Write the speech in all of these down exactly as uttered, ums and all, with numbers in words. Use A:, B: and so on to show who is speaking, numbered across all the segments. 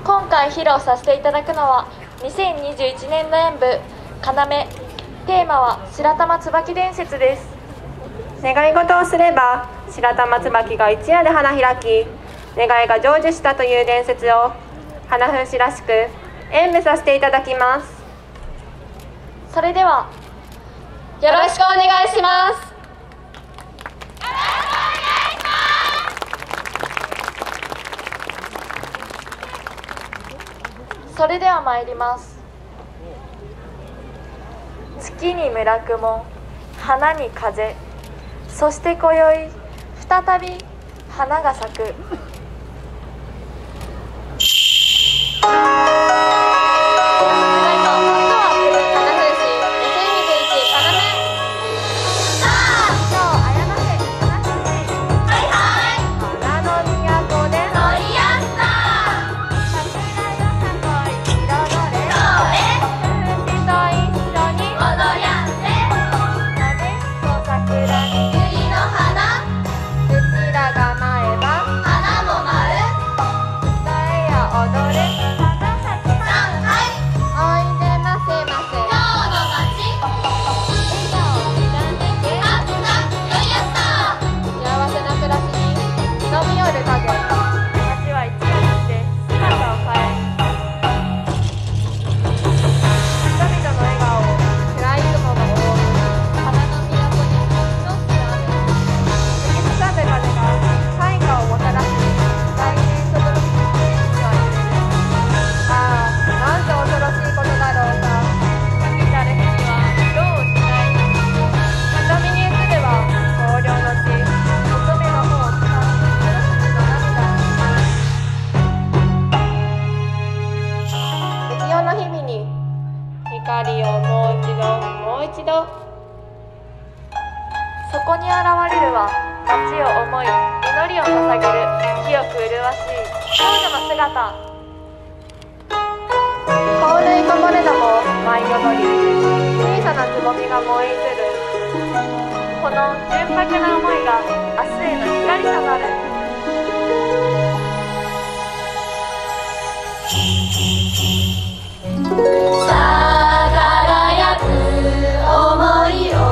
A: 今回披露させていただくのはにせんにじゅういちねん度演舞要、テーマは白玉椿伝説です。
B: 願い事をすれば白玉椿が一夜で花開き、願いが成就したという伝説を花風刺らしく演舞させていただきます。
A: それでは
C: よろしくお願いします。
A: それでは参ります。月に村雲、花に風、そして今宵再び花が咲く。そこに現れるは街を思い祈りを捧げる清く麗しい少女の姿。
B: 香類こぼれども舞い踊り、小さなつぼみが燃え移る。
A: この純白な思いが明日への光となる。
C: 輝く想いを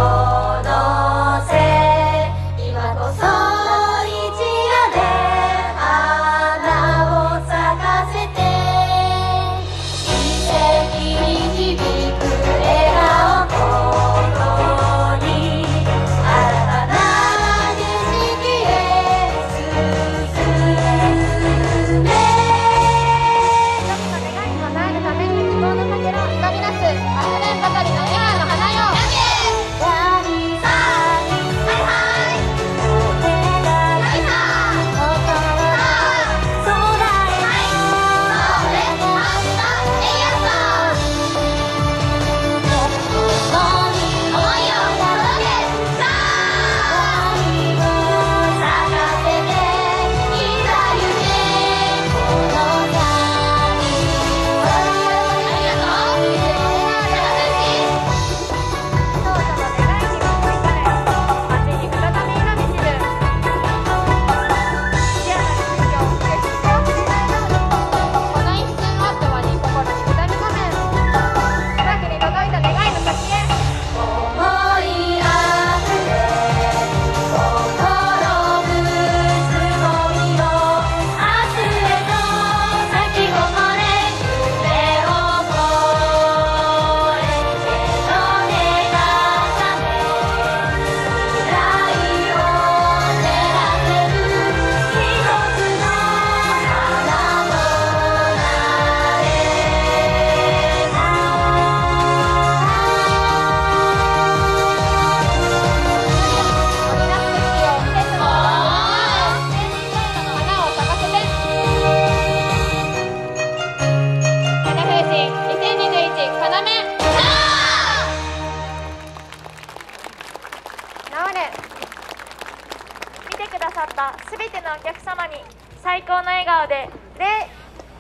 A: すべてのお客様に最高の笑顔で礼。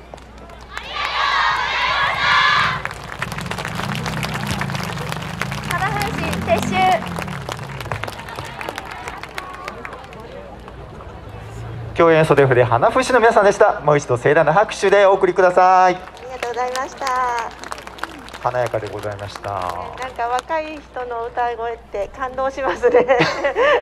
A: 花風刺撤収。
D: 共演演袖筆花節の皆さんでした。もう一度盛大な拍手でお送りください。
B: ありがとうございました。
D: 華やかでございました。
B: なんか若い人の歌声って感動しますね。